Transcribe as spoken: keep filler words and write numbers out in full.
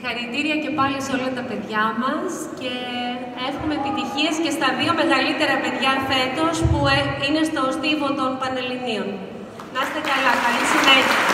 Συγχαρητήρια και πάλι σε όλα τα παιδιά μας και εύχομαι επιτυχίες και στα δύο μεγαλύτερα παιδιά φέτος που είναι στο στίβο των Πανελληνίων. Να είστε καλά, καλή συνέχεια.